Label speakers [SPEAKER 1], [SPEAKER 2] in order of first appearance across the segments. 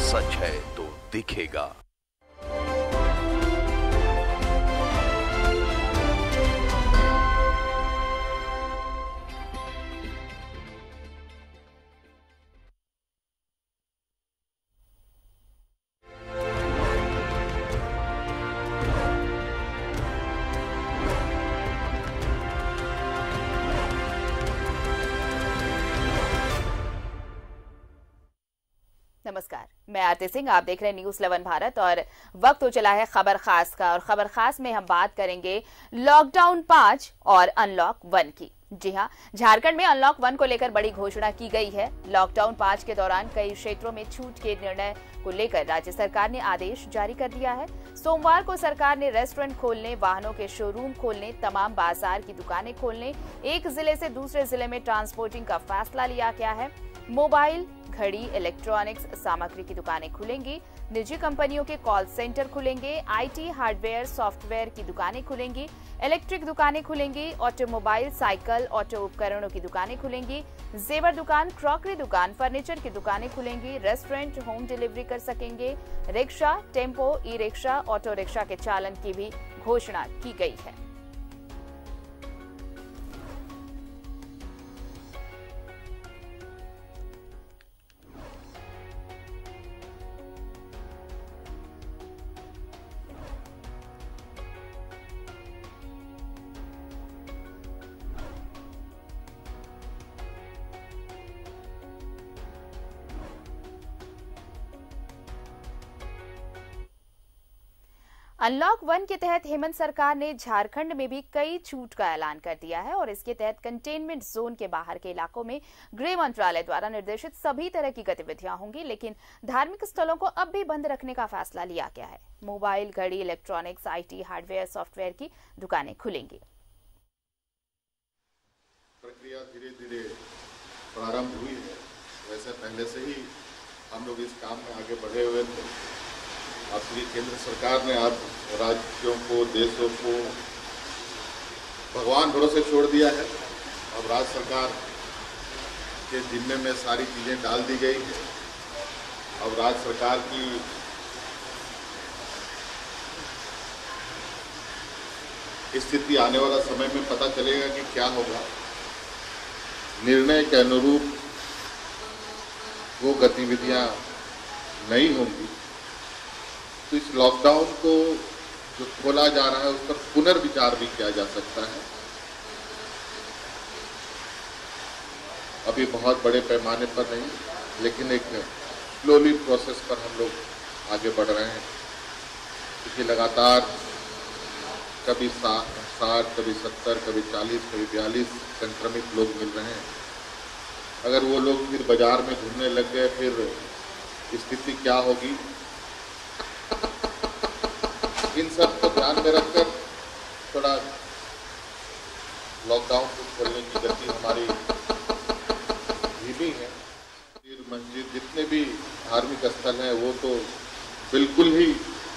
[SPEAKER 1] सच है तो दिखेगा।
[SPEAKER 2] नमस्कार, मैं आरती सिंह, आप देख रहे हैं न्यूज़ 11 भारत और वक्त हो चला है खबर खास का। और खबर खास में हम बात करेंगे लॉकडाउन 5 और अनलॉक 1 की। जी हां, झारखंड में अनलॉक 1 को लेकर बड़ी घोषणा की गई है। लॉकडाउन 5 के दौरान कई क्षेत्रों में छूट के निर्णय को लेकर राज्य सरकार ने आदेश जारी कर दिया है। सोमवार को सरकार ने रेस्टोरेंट खोलने, वाहनों के शोरूम खोलने, तमाम बाजार की दुकानें खोलने, एक जिले से दूसरे जिले में ट्रांसपोर्टिंग का फैसला लिया गया है। मोबाइल, घड़ी, इलेक्ट्रॉनिक्स सामग्री की दुकानें खुलेंगी, निजी कंपनियों के कॉल सेंटर खुलेंगे, आईटी, हार्डवेयर, सॉफ्टवेयर की दुकानें खुलेंगी, इलेक्ट्रिक दुकानें खुलेंगी, ऑटोमोबाइल, साइकिल, ऑटो उपकरणों की दुकानें खुलेंगी, जेवर दुकान, क्रॉकरी दुकान, फर्नीचर की दुकानें खुलेंगी, रेस्टोरेंट होम डिलीवरी कर सकेंगे, rickshaw, tempo, e rickshaw, auto rickshaw के चालन की भी घोषणा की गई है। अनलॉक 1 के तहत हेमंत सरकार ने झारखंड में भी कई छूट का ऐलान कर दिया है और इसके तहत कंटेनमेंट जोन के बाहर के इलाकों में गृह मंत्रालय द्वारा निर्देशित सभी तरह की गतिविधियां होंगी, लेकिन धार्मिक स्थलों को अब भी बंद रखने का फैसला लिया गया है। मोबाइल, घड़ी, इलेक्ट्रॉनिक्स, आईटी, हार्डवेयर, सॉफ्टवेयर की दुकानें खुलेंगी।
[SPEAKER 3] प्रक्रिया धीरे धीरे प्रारंभ हुई है। वैसे पहले से ही हम लोग इस काम में आगे बढ़े हुए थे। अब केंद्र सरकार ने अब राज्यों को, देशों को भगवान भरोसे छोड़ दिया है। अब राज्य सरकार के जिम्मे में सारी चीज़ें डाल दी गई है। अब राज्य सरकार की स्थिति आने वाला समय में पता चलेगा कि क्या होगा। निर्णय के अनुरूप वो गतिविधियां नहीं होंगी तो इस लॉकडाउन को जो खोला जा रहा है उस पर पुनर्विचार भी किया जा सकता है। अभी बहुत बड़े पैमाने पर नहीं, लेकिन एक स्लोली प्रोसेस पर हम लोग आगे बढ़ रहे हैं, क्योंकि लगातार कभी 60, कभी 70, कभी 40, कभी 42 संक्रमित लोग मिल रहे हैं। अगर वो लोग फिर बाजार में घूमने लग गए, फिर स्थिति क्या होगी। इन सब को ध्यान में रखकर थोड़ा लॉकडाउन को खोलने की गति हमारी धीमी है। मस्जिद, जितने भी धार्मिक स्थल हैं वो तो बिल्कुल ही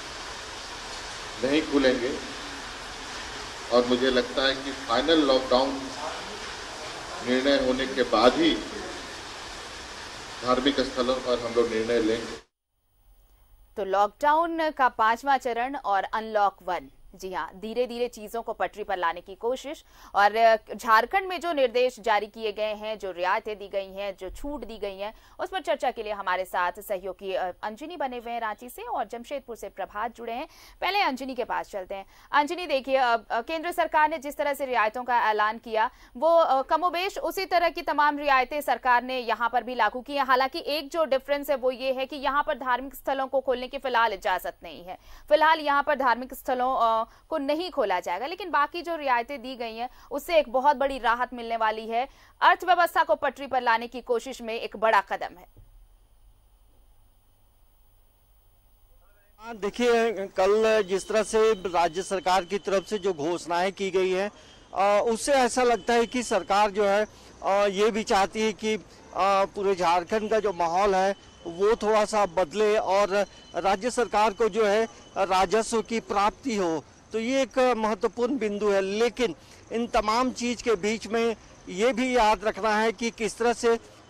[SPEAKER 3] नहीं खुलेंगे और मुझे लगता है कि फाइनल लॉकडाउन निर्णय होने के बाद ही धार्मिक स्थलों पर हम लोग निर्णय लेंगे।
[SPEAKER 2] तो लॉकडाउन का 5वां चरण और अनलॉक 1, जी हाँ, धीरे धीरे चीजों को पटरी पर लाने की कोशिश। और झारखंड में जो निर्देश जारी किए गए हैं, जो रियायतें दी गई हैं, जो छूट दी गई हैं, उस पर चर्चा के लिए हमारे साथ सहयोगी अंजनी बने हुए हैं रांची से और जमशेदपुर से प्रभात जुड़े हैं। पहले अंजनी के पास चलते हैं। अंजनी, देखिए, केंद्र सरकार ने जिस तरह से रियायतों का ऐलान किया वो कमोबेश उसी तरह की तमाम रियायतें सरकार ने यहाँ पर भी लागू की हैं। हालांकि एक जो डिफरेंस है वो ये है कि यहाँ पर धार्मिक स्थलों को खोलने की फिलहाल इजाजत नहीं है। फिलहाल यहाँ पर धार्मिक स्थलों को नहीं खोला जाएगा, लेकिन बाकी जो रियायतें दी गई हैं उससे एक बहुत बड़ी राहत मिलने वाली है। अर्थव्यवस्था को पटरी पर लाने की कोशिश में एक बड़ा कदम है।
[SPEAKER 4] देखिए, कल जिस तरह से राज्य सरकार की तरफ से जो घोषणाएं की गई हैं उससे ऐसा लगता है कि सरकार जो है ये भी चाहती है कि पूरे झारखंड का जो माहौल है वो थोड़ा सा बदले और राज्य सरकार को जो है राजस्व की प्राप्ति हो। तो ये एक महत्वपूर्ण बिंदु है, लेकिन इन तमाम चीज के बीच में ये भी याद रखना है कि किस तरह से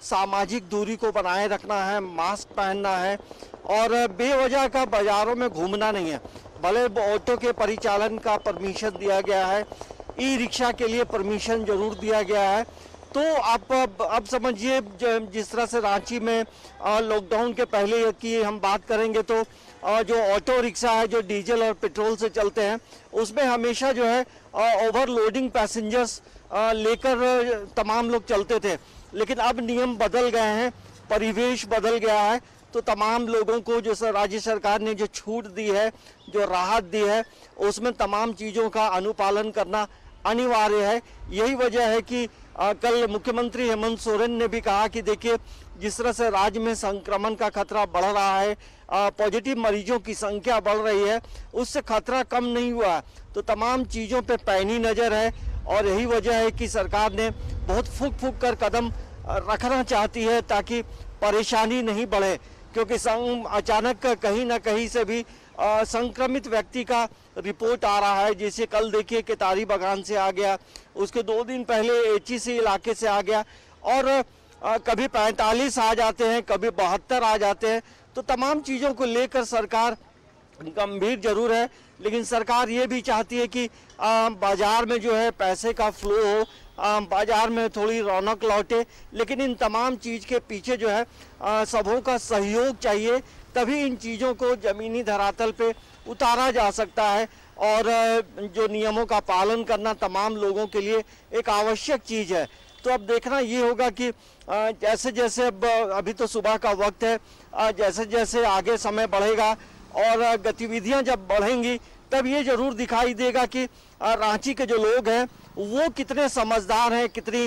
[SPEAKER 4] सामाजिक दूरी को बनाए रखना है, मास्क पहनना है और बेवजह का बाजारों में घूमना नहीं है। भले ऑटो के परिचालन का परमिशन दिया गया है, ई रिक्शा के लिए परमिशन जरूर दिया गया है। तो आप अब समझिए जिस तरह से रांची में लॉकडाउन के पहले की हम बात करेंगे तो जो ऑटो रिक्शा है जो डीजल और पेट्रोल से चलते हैं उसमें हमेशा जो है ओवरलोडिंग पैसेंजर्स लेकर तमाम लोग चलते थे, लेकिन अब नियम बदल गए हैं, परिवेश बदल गया है। तो तमाम लोगों को जो राज्य सरकार ने जो छूट दी है, जो राहत दी है, उसमें तमाम चीज़ों का अनुपालन करना अनिवार्य है। यही वजह है कि कल मुख्यमंत्री हेमंत सोरेन ने भी कहा कि देखिए जिस तरह से राज्य में संक्रमण का खतरा बढ़ रहा है, पॉजिटिव मरीजों की संख्या बढ़ रही है, उससे खतरा कम नहीं हुआ। तो तमाम चीज़ों पे पैनी नज़र है और यही वजह है कि सरकार ने बहुत फूंक फूंक कर कदम रखना चाहती है ताकि परेशानी नहीं बढ़े, क्योंकि अचानक कहीं ना कहीं से भी संक्रमित व्यक्ति का रिपोर्ट आ रहा है। जैसे कल देखिए केतारी बागान से आ गया, उसके 2 दिन पहले एचईसी इलाके से आ गया और कभी 45 आ जाते हैं, कभी 72 आ जाते हैं। तो तमाम चीज़ों को लेकर सरकार गंभीर जरूर है, लेकिन सरकार ये भी चाहती है कि बाजार में जो है पैसे का फ्लो हो, बाजार में थोड़ी रौनक लौटे, लेकिन इन तमाम चीज़ के पीछे जो है सबों का सहयोग चाहिए, तभी इन चीज़ों को ज़मीनी धरातल पे उतारा जा सकता है। और जो नियमों का पालन करना तमाम लोगों के लिए एक आवश्यक चीज़ है। तो अब देखना ये होगा कि जैसे जैसे अभी तो सुबह का वक्त है, जैसे जैसे आगे समय बढ़ेगा और गतिविधियां जब बढ़ेंगी तब ये जरूर दिखाई देगा कि रांची के जो लोग हैं वो कितने समझदार हैं, कितनी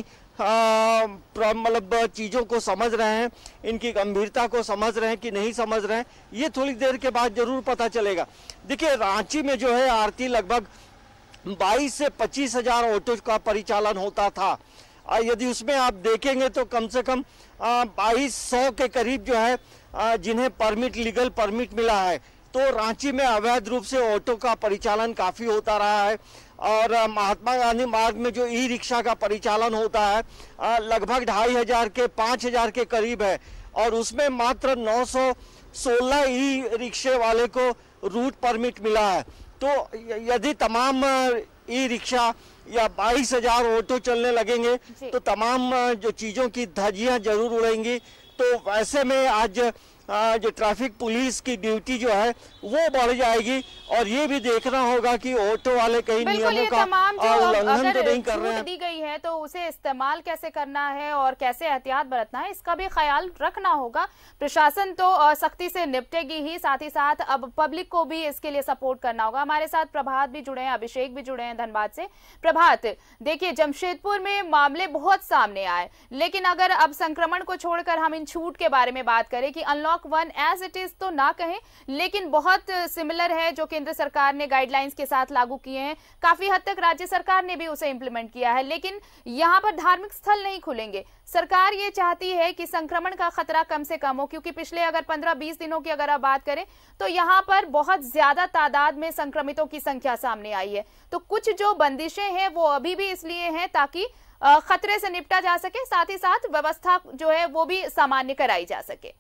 [SPEAKER 4] मतलब चीज़ों को समझ रहे हैं, इनकी गंभीरता को समझ रहे हैं कि नहीं समझ रहे हैं, ये थोड़ी देर के बाद जरूर पता चलेगा। देखिए रांची में जो है आरती लगभग 22 से 25 हजार ऑटो का परिचालन होता था। यदि उसमें आप देखेंगे तो कम से कम 2200 के करीब जो है जिन्हें परमिट, लीगल परमिट मिला है। तो रांची में अवैध रूप से ऑटो का परिचालन काफ़ी होता रहा है और महात्मा गांधी मार्ग में जो ई रिक्शा का परिचालन होता है लगभग 2500 के 5000 के करीब है और उसमें मात्र 916 ई रिक्शे वाले को रूट परमिट मिला है। तो यदि तमाम ई रिक्शा या 22,000 ऑटो चलने लगेंगे तो तमाम जो चीज़ों की धज्जियां जरूर उड़ेंगी। तो वैसे में आज जो ट्रैफिक पुलिस की ड्यूटी जो है वो बढ़ जाएगी और ये भी देखना होगा कि ऑटो वाले कई नियमों का उल्लंघन तो नहीं कर रहे हैं।
[SPEAKER 2] दी गई है तो उसे इस्तेमाल कैसे करना है और कैसे एहतियात बरतना है, इसका भी ख्याल रखना होगा। प्रशासन तो सख्ती से निपटेगी ही, साथ ही साथ अब पब्लिक को भी इसके लिए सपोर्ट करना होगा। हमारे साथ प्रभात भी जुड़े हैं, अभिषेक भी जुड़े हैं धनबाद से। प्रभात, देखिए जमशेदपुर में मामले बहुत सामने आए, लेकिन अगर अब संक्रमण को छोड़कर हम इन छूट के बारे में बात करें कि अनलॉक 1 एज इट इज तो ना कहें, लेकिन बहुत सिमिलर है जो केंद्र सरकार ने गाइडलाइंस के साथ लागू किए हैं, काफी हद तक राज्य सरकार ने भी उसे इंप्लीमेंट किया है, लेकिन यहां पर धार्मिक स्थल नहीं खुलेंगे। सरकार ये चाहती है कि संक्रमण का खतरा कम से कम हो, क्योंकि पिछले अगर 15-20 दिनों की अगर आप बात करें तो यहां पर बहुत ज्यादा तादाद में संक्रमितों की संख्या सामने आई है। तो कुछ जो बंदिशें हैं वो अभी भी इसलिए हैं ताकि खतरे से निपटा जा सके, साथ ही साथ व्यवस्था जो है वो भी सामान्य कराई जा सके।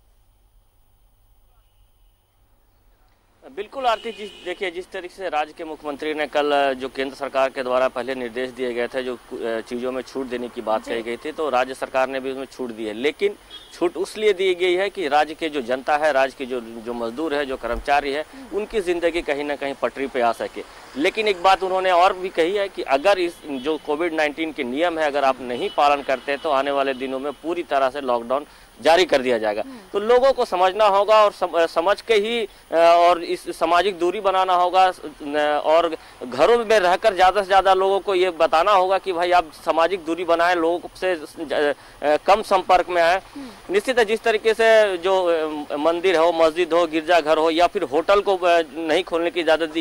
[SPEAKER 5] बिल्कुल आरती जी, देखिए जिस तरीके से राज्य के मुख्यमंत्री ने कल जो केंद्र सरकार के द्वारा पहले निर्देश दिए गए थे, जो चीज़ों में छूट देने की बात कही गई थी, तो राज्य सरकार ने भी उसमें छूट दी है। लेकिन छूट उसलिए दी गई है कि राज्य के जो जनता है, राज्य के जो मजदूर है, जो कर्मचारी है, उनकी ज़िंदगी कहीं ना कहीं पटरी पे आ सके। लेकिन एक बात उन्होंने और भी कही है कि अगर इस जो कोविड-19 के नियम है अगर आप नहीं पालन करते तो आने वाले दिनों में पूरी तरह से लॉकडाउन जारी कर दिया जाएगा। तो लोगों को समझना होगा और समझ के ही और इस सामाजिक दूरी बनाना होगा और घरों में रहकर ज़्यादा से ज़्यादा लोगों को ये बताना होगा कि भाई आप सामाजिक दूरी बनाएं, लोगों से कम संपर्क में आए। निश्चित है जिस तरीके से जो मंदिर हो, मस्जिद हो, गिरजाघर हो या फिर होटल को नहीं खोलने की इजाज़त दी है,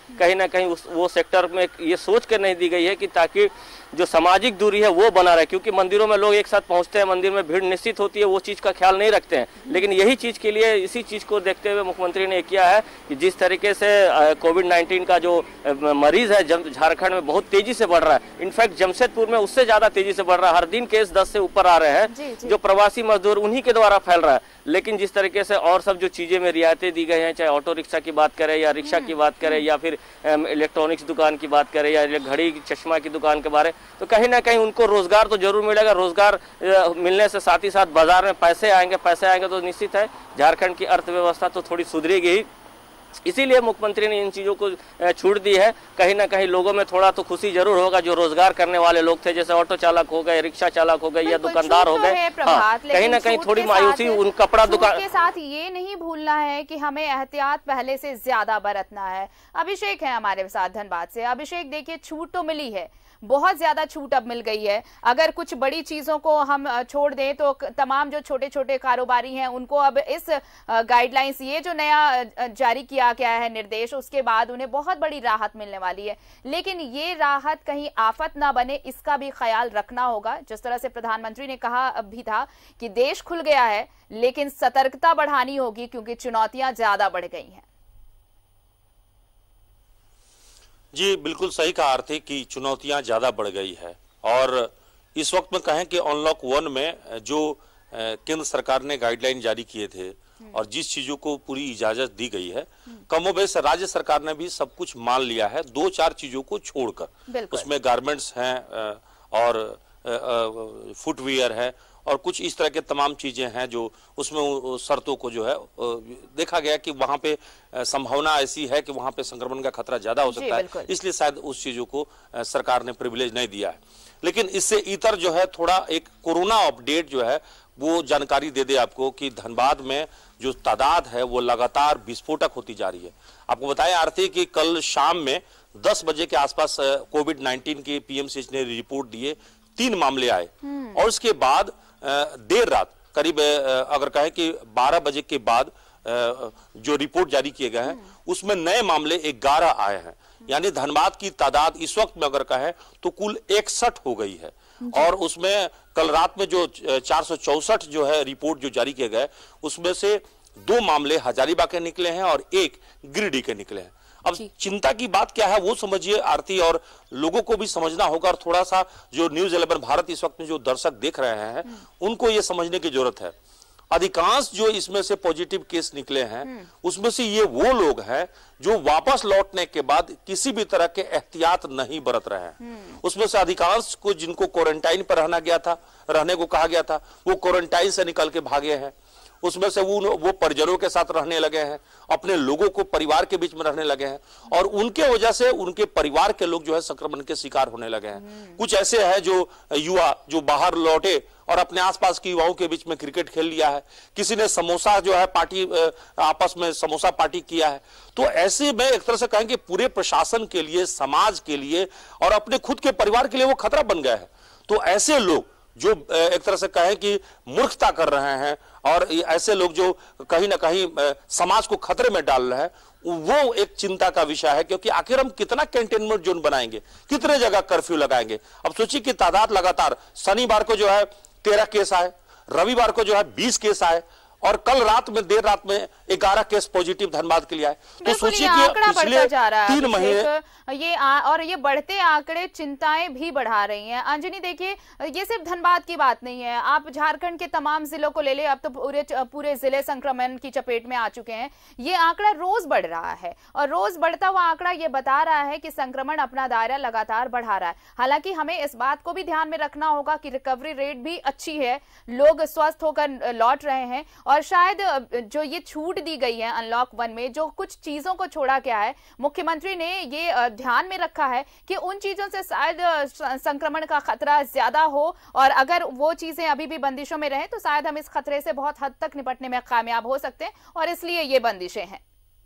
[SPEAKER 5] कहीं ना कहीं वो सेक्टर में ये सोच कर नहीं दी गई है कि ताकि जो सामाजिक दूरी है वो बना रहे, क्योंकि मंदिरों में लोग एक साथ पहुंचते हैं, मंदिर में भीड़ निश्चित होती है, वो चीज़ का ख्याल नहीं रखते हैं। लेकिन यही चीज़ के लिए, इसी चीज़ को देखते हुए मुख्यमंत्री ने किया है कि जिस तरीके से कोविड-19 का जो मरीज है झारखंड में बहुत तेजी से बढ़ रहा है, इनफैक्ट जमशेदपुर में उससे ज़्यादा तेजी से बढ़ रहा है, हर दिन केस 10 से ऊपर आ रहे हैं, जो प्रवासी मजदूर उन्हीं के द्वारा फैल रहा है। लेकिन जिस तरीके से और सब जो चीज़ें में रियायतें दी गई हैं, चाहे ऑटो रिक्शा की बात करें या रिक्शा की बात करें या फिर इलेक्ट्रॉनिक्स दुकान की बात करें या घड़ी चश्मा की दुकान के बारे, तो कहीं ना कहीं उनको रोजगार तो जरूर मिलेगा। रोजगार मिलने से साथ ही साथ बाजार में पैसे आएंगे तो निश्चित है झारखंड की अर्थव्यवस्था तो थोड़ी सुधरेगी ही। इसीलिए मुख्यमंत्री ने इन चीज़ों को छूट दी है। कहीं ना कहीं लोगों में थोड़ा तो खुशी जरूर होगा, जो रोजगार करने वाले लोग थे, जैसे ऑटो चालक हो गए, रिक्शा चालक हो गए या दुकानदार हो गए, कहीं ना कहीं थोड़ी मायूसी उन कपड़ा दुकान
[SPEAKER 2] के साथ ये नहीं भूलना है कि हमें एहतियात पहले से ज्यादा बरतना है। अभिषेक है हमारे साथ धनबाद से। अभिषेक, देखिए छूट तो मिली है, बहुत ज्यादा छूट अब मिल गई है। अगर कुछ बड़ी चीजों को हम छोड़ दें तो तमाम जो छोटे छोटे कारोबारी हैं उनको अब इस गाइडलाइंस, ये जो नया जारी किया गया है निर्देश, उसके बाद उन्हें बहुत बड़ी राहत मिलने वाली है। लेकिन ये राहत कहीं आफत ना बने, इसका भी ख्याल रखना होगा। जिस तरह से प्रधानमंत्री ने कहा भी था कि देश खुल गया है, लेकिन सतर्कता बढ़ानी होगी क्योंकि चुनौतियां ज्यादा बढ़ गई हैं।
[SPEAKER 6] जी बिल्कुल सही कहा आरती कि चुनौतियां ज़्यादा बढ़ गई है। और इस वक्त में कहें कि अनलॉक 1 में जो केंद्र सरकार ने गाइडलाइन जारी किए थे और जिस चीज़ों को पूरी इजाज़त दी गई है, कमोबेश राज्य सरकार ने भी सब कुछ मान लिया है, 2-4 चीज़ों को छोड़कर। उसमें गारमेंट्स हैं और फुटवियर है और कुछ इस तरह के तमाम चीजें हैं जो उसमें शर्तों को जो है देखा गया कि वहां पे संभावना ऐसी है कि वहां पे संक्रमण का खतरा ज्यादा हो सकता है, इसलिए शायद उस चीजों को सरकार ने प्रिविलेज नहीं दिया है। लेकिन इससे इतर जो है थोड़ा एक कोरोना अपडेट जो है वो जानकारी दे दे आपको कि धनबाद में जो तादाद है वो लगातार विस्फोटक होती जा रही है। आपको बताया आरती कि कल शाम में 10 बजे के आसपास कोविड-19 की पीएमसीएच ने रिपोर्ट दिए, 3 मामले आए और उसके बाद देर रात करीब अगर कहें कि 12 बजे के बाद जो रिपोर्ट जारी किए गए हैं उसमें नए मामले 11 आए हैं। यानी धनबाद की तादाद इस वक्त में अगर कहें तो कुल 61 हो गई है। और उसमें कल रात में जो 464 जो है रिपोर्ट जो जारी किए गए उसमें से 2 मामले हजारीबाग के निकले हैं और 1 गिरिडीह के निकले हैं। अब चिंता की बात क्या है वो समझिए आरती, और लोगों को भी समझना होगा। और थोड़ा सा जो न्यूज़ 11 भारत इस वक्त में जो दर्शक देख रहे हैं उनको ये समझने की जरूरत है, अधिकांश जो इसमें से पॉजिटिव केस निकले हैं उसमें से ये वो लोग हैं जो वापस लौटने के बाद किसी भी तरह के एहतियात नहीं बरत रहे हैं। उसमें से अधिकांश को जिनको क्वारंटाइन पर रहने को कहा गया था वो क्वारंटाइन से निकल के भागे हैं। उसमें से वो परिजनों के साथ रहने लगे हैं, अपने लोगों को परिवार के बीच में रहने लगे हैं और उनके वजह से उनके परिवार के लोग जो है संक्रमण के शिकार होने लगे हैं। कुछ ऐसे हैं जो युवा जो बाहर लौटे और अपने आसपास के युवाओं के बीच में क्रिकेट खेल लिया है, किसी ने समोसा जो है पार्टी आपस में समोसा पार्टी किया है। तो ऐसे में एक तरह से कहेंगे पूरे प्रशासन के लिए, समाज के लिए और अपने खुद के परिवार के लिए वो खतरा बन गया है। तो ऐसे लोग जो एक तरह से कहें कि मूर्खता कर रहे हैं और ऐसे लोग जो कहीं ना कहीं समाज को खतरे में डाल रहे हैं, वो एक चिंता का विषय है। क्योंकि आखिर हम कितना कंटेनमेंट जोन बनाएंगे, कितने जगह कर्फ्यू लगाएंगे। अब सोचिए कि तादाद लगातार शनिवार को जो है 13 केस आए, रविवार को जो है 20 केस आए और कल रात में देर रात में 11 केस पॉजिटिव धनबाद के लिए आए। तो सोचिए कि पिछले 3 महीने
[SPEAKER 2] ये बढ़ते आंकड़े चिंताएं भी बढ़ा रही हैं। अंजनी देखिए, ये सिर्फ धनबाद की बात नहीं है, आप झारखंड के तमाम जिलों को ले ले, अब तो पूरे जिले संक्रमण की चपेट में आ चुके हैं। ये आंकड़ा रोज बढ़ रहा है और रोज बढ़ता हुआ आंकड़ा ये बता रहा है कि संक्रमण अपना दायरा लगातार बढ़ा रहा है। हालांकि हमें इस बात को भी ध्यान में रखना होगा कि रिकवरी रेट भी अच्छी है, लोग स्वस्थ होकर लौट रहे हैं और शायद जो ये छूट दी गई है अनलॉक 1 में, जो कुछ चीजों को छोड़ा गया है, मुख्यमंत्री ने ये ध्यान में रखा है कि उन चीजों से शायद संक्रमण का खतरा ज्यादा हो और अगर वो चीजें अभी भी बंदिशों में रहें तो शायद हम इस खतरे से बहुत हद तक निपटने में कामयाब हो सकते हैं और इसलिए ये बंदिशें हैं।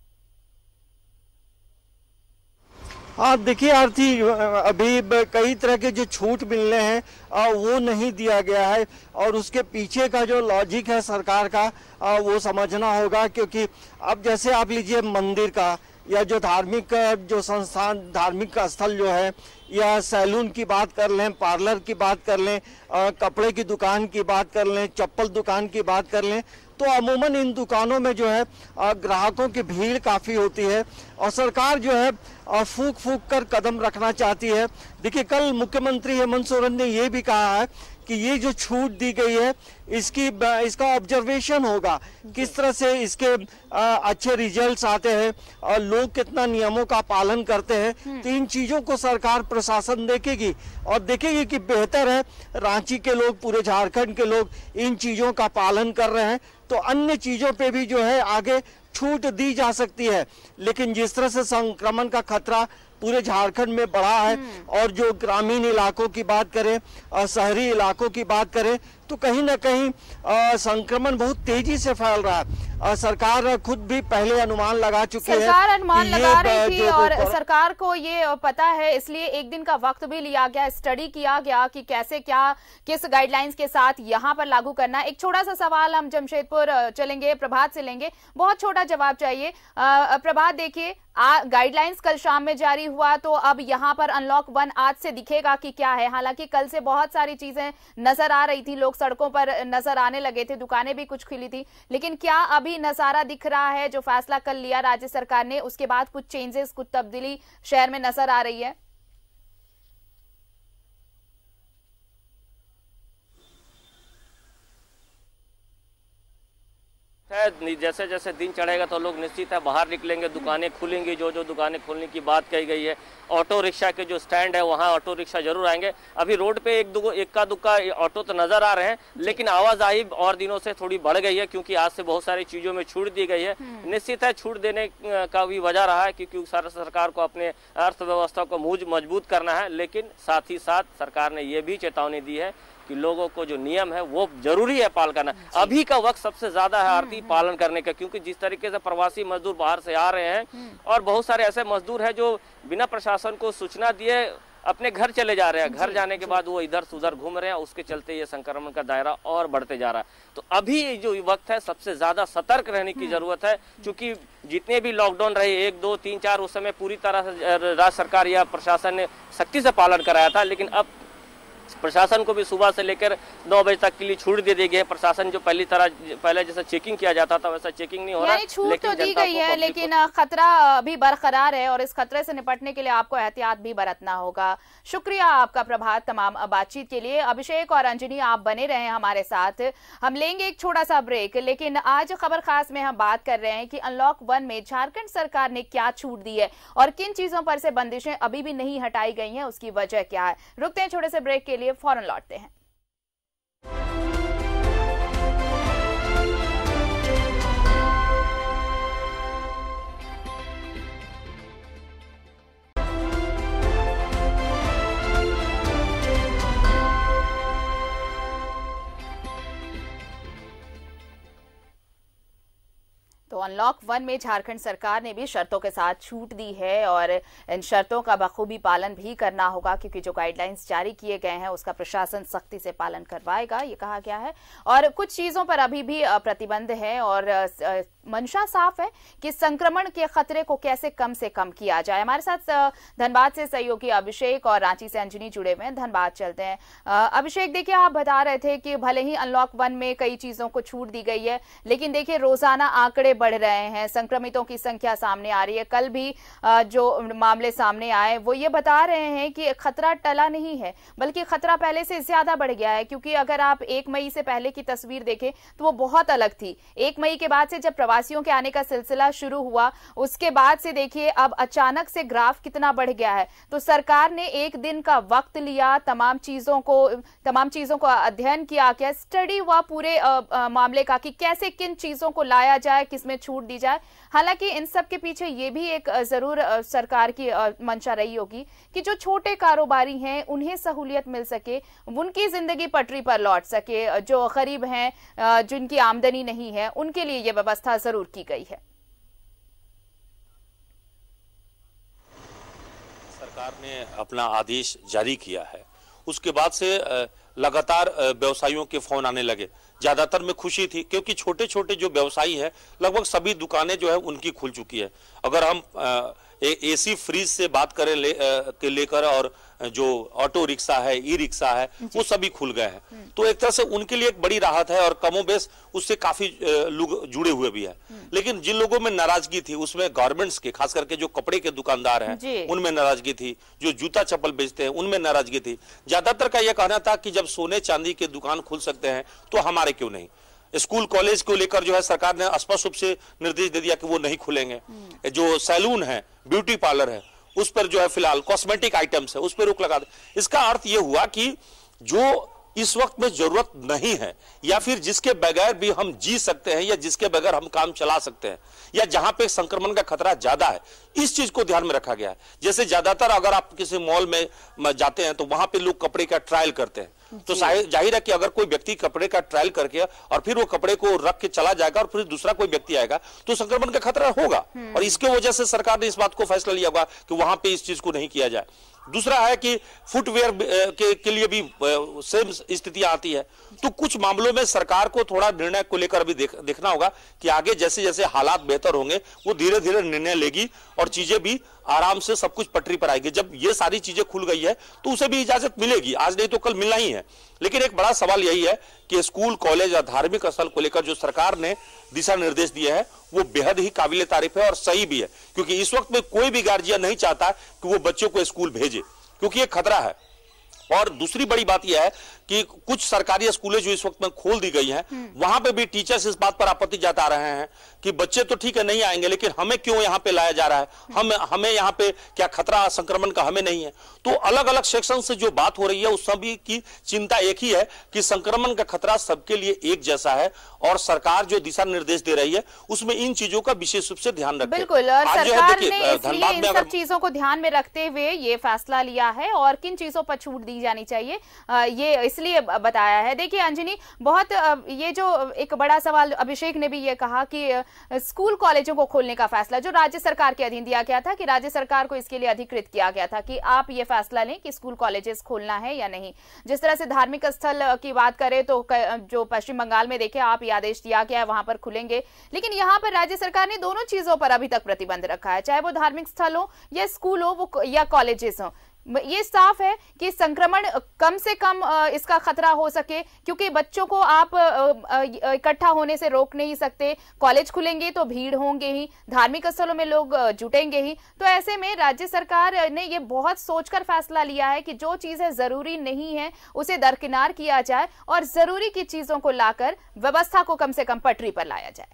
[SPEAKER 4] हाँ देखिए आरती, अभी कई तरह के जो छूट मिलने हैं वो नहीं दिया गया है और उसके पीछे का जो लॉजिक है सरकार का वो समझना होगा। क्योंकि अब जैसे आप लीजिए मंदिर का या जो धार्मिक जो संस्थान, धार्मिक स्थल जो है, या सैलून की बात कर लें, पार्लर की बात कर लें, कपड़े की दुकान की बात कर लें, चप्पल दुकान की बात कर लें, तो अमूमन इन दुकानों में जो है ग्राहकों की भीड़ काफ़ी होती है और सरकार जो है फूक फूक कर कदम रखना चाहती है। देखिए, कल मुख्यमंत्री हेमंत सोरेन ने ये भी कहा है कि ये जो छूट दी गई है इसका ऑब्जर्वेशन होगा, किस तरह से इसके अच्छे रिजल्ट्स आते हैं और लोग कितना नियमों का पालन करते हैं। तो इन चीज़ों को सरकार प्रशासन देखेगी और देखेगी कि बेहतर है रांची के लोग, पूरे झारखंड के लोग इन चीज़ों का पालन कर रहे हैं तो अन्य चीज़ों पे भी जो है आगे छूट दी जा सकती है। लेकिन जिस तरह से संक्रमण का खतरा पूरे झारखंड में बढ़ा है और जो ग्रामीण इलाकों की बात करें और शहरी इलाकों की बात करें तो कहीं ना कहीं संक्रमण बहुत तेजी से फैल रहा है। सरकार खुद भी पहले अनुमान लगा चुकी है,
[SPEAKER 2] सरकार अनुमान लगा रही थी और सरकार को ये पता है, इसलिए एक दिन का वक्त भी लिया गया, स्टडी किया गया कि कैसे क्या किस गाइडलाइंस के साथ यहाँ पर लागू करना है। एक छोटा सा सवाल हम जमशेदपुर चलेंगे, प्रभात से लेंगे, बहुत छोटा जवाब चाहिए। प्रभात, देखिए गाइडलाइंस कल शाम में जारी हुआ तो अब यहाँ पर अनलॉक 1 आज से दिखेगा कि क्या है। हालांकि कल से बहुत सारी चीजें नजर आ रही थी, लोग सड़कों पर नजर आने लगे थे, दुकानें भी कुछ खुली थी, लेकिन क्या अभी नजारा दिख रहा है जो फैसला कल लिया राज्य सरकार ने, उसके बाद कुछ चेंजेस, कुछ तब्दीली शहर में नजर आ रही है?
[SPEAKER 5] जैसे जैसे दिन चढ़ेगा तो लोग निश्चित है बाहर निकलेंगे, दुकानें खुलेंगी, जो जो दुकानें खुलने की बात कही गई है। ऑटो रिक्शा के जो स्टैंड है वहाँ ऑटो रिक्शा जरूर आएंगे। अभी रोड पे इक्का दुक्का ऑटो तो नजर आ रहे हैं, लेकिन आवाजाही और दिनों से थोड़ी बढ़ गई है क्योंकि आज से बहुत सारी चीजों में छूट दी गई है। निश्चित है छूट देने का भी वजह रहा है क्योंकि सरकार को अपने अर्थव्यवस्था को मजबूत करना है, लेकिन साथ ही साथ सरकार ने यह भी चेतावनी दी है कि लोगों को जो नियम है वो जरूरी है पालन करना। अभी का वक्त सबसे ज्यादा है आरती पालन करने का, क्योंकि जिस तरीके से प्रवासी मजदूर बाहर से आ रहे हैं और बहुत सारे ऐसे मजदूर हैं जो बिना प्रशासन को सूचना दिए अपने घर चले जा रहे हैं, घर जाने के बाद वो इधर से उधर घूम रहे हैं, उसके चलते ये संक्रमण का दायरा और बढ़ते जा रहा है। तो अभी जो वक्त है सबसे ज्यादा सतर्क रहने की जरूरत है, क्योंकि जितने भी लॉकडाउन रहे 1, 2, 3, 4 उस समय पूरी तरह से राज्य सरकार या प्रशासन ने सख्ती से पालन कराया था, लेकिन अब प्रशासन को भी सुबह से लेकर 9 बजे तक के लिए छूट दे दी गई है। प्रशासन जो पहले जैसा चेकिंग किया जाता था वैसा चेकिंग नहीं हो रहा है।
[SPEAKER 2] छूट तो दी गई है, लेकिन खतरा भी बरकरार है और इस खतरे से निपटने के लिए आपको एहतियात भी बरतना होगा। शुक्रिया आपका प्रभात तमाम बातचीत के लिए। अभिषेक और अंजनी, आप बने रहे हमारे साथ। हम लेंगे एक छोटा सा ब्रेक, लेकिन आज खबर खास में हम बात कर रहे हैं कि अनलॉक 1 में झारखंड सरकार ने क्या छूट दी है और किन चीजों पर से बंदिशें अभी भी नहीं हटाई गई हैं, उसकी वजह क्या है। रुकते हैं छोटे से ब्रेक के लिए, फौरन लौटते हैं। तो अनलॉक 1 में झारखंड सरकार ने भी शर्तों के साथ छूट दी है और इन शर्तों का बखूबी पालन भी करना होगा, क्योंकि जो गाइडलाइंस जारी किए गए हैं उसका प्रशासन सख्ती से पालन करवाएगा, ये कहा गया है। और कुछ चीजों पर अभी भी प्रतिबंध है और मंशा साफ है कि संक्रमण के खतरे को कैसे कम से कम किया जाए। हमारे साथ धनबाद से सहयोगी अभिषेक और रांची से अंजनी जुड़े हुए हैं। धनबाद चलते हैं। अभिषेक, देखिए आप बता रहे थे कि भले ही अनलॉक 1 में कई चीजों को छूट दी गई है, लेकिन देखिए रोजाना आंकड़े बढ़ रहे हैं, संक्रमितों की संख्या सामने आ रही है। कल भी जो मामले सामने आए वो ये बता रहे हैं कि खतरा टला नहीं है, बल्कि खतरा पहले से ज्यादा बढ़ गया है। क्योंकि अगर आप 1 मई से पहले की तस्वीर देखें तो वो बहुत अलग थी। 1 मई के बाद से जब प्रवासियों के आने का सिलसिला शुरू हुआ, उसके बाद से देखिए अब अचानक से ग्राफ कितना बढ़ गया है। तो सरकार ने एक दिन का वक्त लिया, तमाम चीजों को अध्ययन किया, क्या स्टडी हुआ पूरे मामले का कि कैसे किन चीजों को लाया जाए, किसमें छूट दी जाए। हालांकि इन सब के पीछे ये भी एक जरूर सरकार की मंशा रही होगी कि जो छोटे कारोबारी हैं उन्हें सहूलियत मिल सके, उनकी जिंदगी पटरी पर लौट सके, जो गरीब हैं, जिनकी आमदनी नहीं है, उनके लिए ये व्यवस्था जरूर की गई है।
[SPEAKER 6] सरकार ने अपना आदेश जारी किया है उसके बाद से लगातार व्यवसायियों के फोन आने लगे। ज्यादातर में खुशी थी क्योंकि छोटे छोटे जो व्यवसायी हैं लगभग सभी दुकानें जो है उनकी खुल चुकी है। अगर हम एसी फ्रीज से बात करें लेकर और जो ऑटो रिक्शा है, ई रिक्शा है, वो सभी खुल गए हैं। तो एक तरह से उनके लिए एक बड़ी राहत है और कमोबेश उससे काफी लोग जुड़े हुए भी है। लेकिन जिन लोगों में नाराजगी थी उसमें गारमेंट्स के, खास करके जो कपड़े के दुकानदार हैं उनमें नाराजगी थी, जो जूता चप्पल बेचते हैं उनमें नाराजगी थी। ज्यादातर का यह कहना था कि जब सोने चांदी के दुकान खुल सकते हैं तो हमारे क्यों नहीं। स्कूल कॉलेज को लेकर जो है सरकार ने स्पष्ट रूप से निर्देश दे दिया कि वो नहीं खुलेंगे। जो सैलून है, ब्यूटी पार्लर है, उस पर जो है फिलहाल कॉस्मेटिक आइटम्स है उस पर रोक लगा दे। इसका अर्थ ये हुआ कि जो इस वक्त में जरूरत नहीं है या फिर जिसके बगैर भी हम जी सकते हैं या जिसके बगैर हम काम चला सकते हैं या जहां पे संक्रमण का खतरा ज्यादा है, इस चीज को ध्यान में रखा गया है। जैसे ज्यादातर अगर आप किसी मॉल में जाते हैं तो वहां पे लोग कपड़े का ट्रायल करते हैं, तो जाहिर है कि अगर कोई व्यक्ति कपड़े का ट्रायल करके और फिर वो कपड़े को रख के चला जाएगा और फिर दूसरा कोई व्यक्ति आएगा तो संक्रमण का खतरा होगा। और इसके वजह से सरकार ने इस बात को फैसला लिया होगा कि वहां पे इस चीज को नहीं किया जाए। दूसरा है कि फुटवेयर के लिए भी सेम स्थितियां आती है। तो कुछ मामलों में सरकार को थोड़ा निर्णय को लेकर भी देखना होगा कि आगे जैसे जैसे हालात बेहतर होंगे वो धीरे धीरे निर्णय लेगी और चीजें भी आराम से सब कुछ पटरी पर आएगी। जब ये सारी चीजें खुल गई है तो उसे भी इजाजत मिलेगी, आज नहीं तो कल मिलना ही है। लेकिन एक बड़ा सवाल यही है कि स्कूल, कॉलेज और धार्मिक स्थल को लेकर जो सरकार ने दिशा निर्देश दिए हैं वो बेहद ही काबिले तारीफ है और सही भी है, क्योंकि इस वक्त में कोई भी गार्जियन नहीं चाहता कि वो बच्चों को स्कूल भेजे, क्योंकि ये खतरा है। और दूसरी बड़ी बात यह है कि कुछ सरकारी स्कूलें जो इस वक्त में खोल दी गई हैं वहां पे भी टीचर्स इस बात पर आपत्ति जता रहे हैं कि बच्चे तो ठीक है नहीं आएंगे, लेकिन हमें क्यों यहाँ पे लाया जा रहा है, हमें यहाँ पे क्या खतरा संक्रमण का हमें नहीं है। तो अलग अलग सेक्शन से जो बात हो रही है उस सभी की चिंता एक ही है कि संक्रमण का खतरा सबके लिए एक जैसा है और सरकार जो दिशा निर्देश दे रही है उसमें इन चीजों का विशेष रूप से ध्यान रखें।
[SPEAKER 2] बिल्कुल, और सरकार ने इसलिए इन सब चीजों को ध्यान में रखते हुए ये फैसला लिया है और किन चीजों पर छूट दी जानी चाहिए ये इसलिए बताया है। देखिए अंजनी, बहुत ये जो एक बड़ा सवाल, अभिषेक ने भी ये कहा कि स्कूल कॉलेजों को खोलने का फैसला जो राज्य सरकार के अधीन दिया गया था कि राज्य सरकार को इसके लिए अधिकृत किया गया था कि आप ये फैसला लें कि स्कूल कॉलेजेस खोलना है या नहीं। जिस तरह से धार्मिक स्थल की बात करें तो जो पश्चिम बंगाल में देखे आप, ये आदेश दिया गया है वहां पर खुलेंगे, लेकिन यहाँ पर राज्य सरकार ने दोनों चीजों पर अभी तक प्रतिबंध रखा है, चाहे वो धार्मिक स्थल हो या स्कूल हो वो या कॉलेजेस हो। ये साफ है कि संक्रमण कम से कम इसका खतरा हो सके, क्योंकि बच्चों को आप इकट्ठा होने से रोक नहीं सकते। कॉलेज खुलेंगे तो भीड़ होंगे ही, धार्मिक स्थलों में लोग जुटेंगे ही। तो ऐसे में राज्य सरकार ने ये बहुत सोचकर फैसला लिया है कि जो चीजें जरूरी नहीं है उसे दरकिनार किया जाए और जरूरी की चीजों को लाकर व्यवस्था को कम से कम पटरी पर लाया जाए।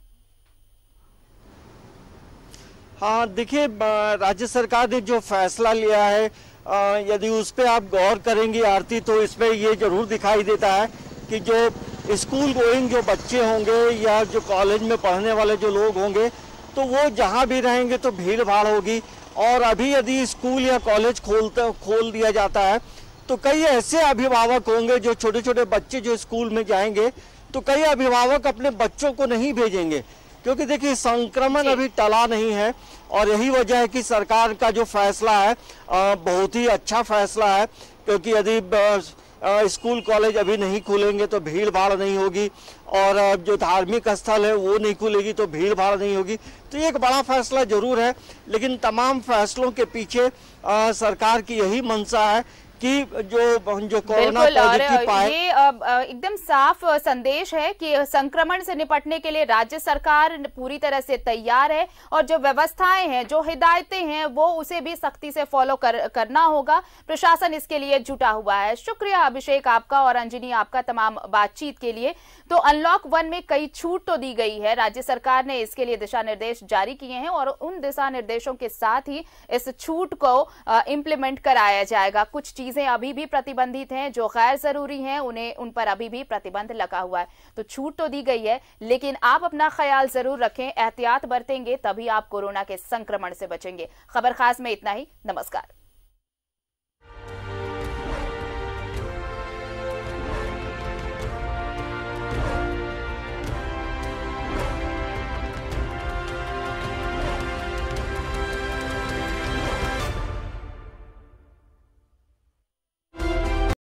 [SPEAKER 4] हाँ, देखिए, राज्य सरकार ने जो फैसला लिया है यदि उस पर आप गौर करेंगे आरती, तो इसमें ये जरूर दिखाई देता है कि जो स्कूल गोइंग जो बच्चे होंगे या जो कॉलेज में पढ़ने वाले जो लोग होंगे तो वो जहाँ भी रहेंगे तो भीड़ भाड़ होगी। और अभी यदि स्कूल या कॉलेज खोल दिया जाता है तो कई ऐसे अभिभावक होंगे जो छोटे छोटे बच्चे जो स्कूल में जाएंगे तो कई अभिभावक अपने बच्चों को नहीं भेजेंगे, क्योंकि देखिए संक्रमण अभी टला नहीं है। और यही वजह है कि सरकार का जो फैसला है बहुत ही अच्छा फैसला है, क्योंकि यदि स्कूल कॉलेज अभी नहीं खुलेंगे तो भीड़ भाड़ नहीं होगी और जो धार्मिक स्थल है वो नहीं खुलेगी तो भीड़ भाड़ नहीं होगी। तो ये एक बड़ा फैसला जरूर है, लेकिन तमाम फैसलों के पीछे सरकार की यही मंशा है कि जो कोरोना पॉजिटिव पाए।
[SPEAKER 2] ये एकदम साफ संदेश है कि संक्रमण से निपटने के लिए राज्य सरकार पूरी तरह से तैयार है और जो व्यवस्थाएं हैं, जो हिदायतें हैं, वो उसे भी सख्ती से फॉलो करना होगा। प्रशासन इसके लिए जुटा हुआ है। शुक्रिया अभिषेक आपका और अंजनी आपका तमाम बातचीत के लिए। तो अनलॉक 1 में कई छूट तो दी गई है, राज्य सरकार ने इसके लिए दिशा निर्देश जारी किए हैं और उन दिशा निर्देशों के साथ ही इस छूट को इम्प्लीमेंट कराया जाएगा। कुछ चीजें अभी भी प्रतिबंधित हैं, जो गैर जरूरी हैं उन पर अभी भी प्रतिबंध लगा हुआ है। तो छूट तो दी गई है, लेकिन आप अपना ख्याल जरूर रखें, एहतियात बरतेंगे तभी आप कोरोना के संक्रमण से बचेंगे। खबर खास में इतना ही। नमस्कार।